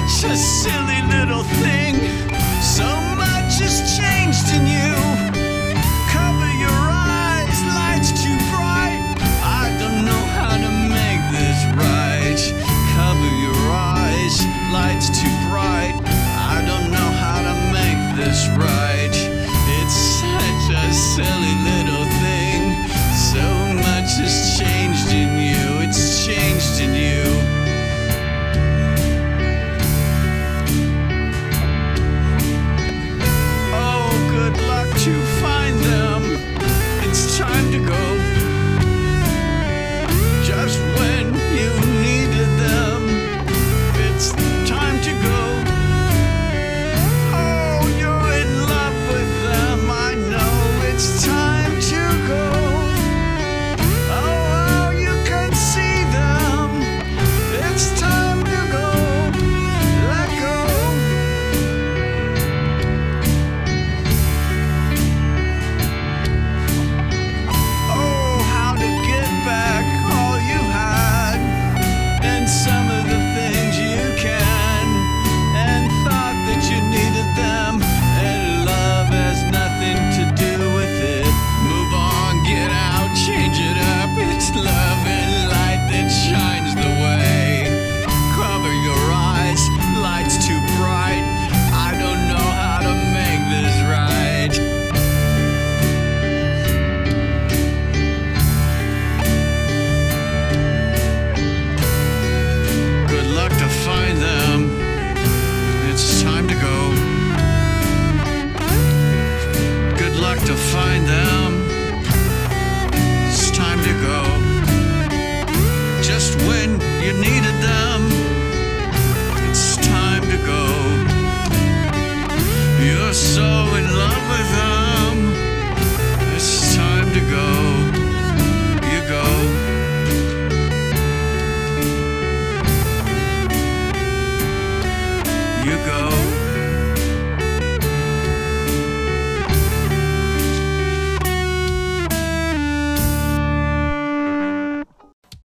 such a silly little thing. So much has changed in you. Cover your eyes, light's too bright. I don't know how to make this right. Cover your eyes, light's too bright. I don't know how to make this right. It's such a silly little thing. So much has changed in you. It's changed in you. To find them, it's time to go. Just when you needed them, it's time to go. Oh, you're in love with them, I know it's time to go. Oh, you can see them, it's time to go. Let go. Love and light that shines the way. Cover your eyes, light's too bright. I don't know how to make this right. Good luck to find them. It's time to go. Good luck to find them. It's time to go. Just when you needed them, it's time to go. You're so in love with them, it's time to go. You go. You go.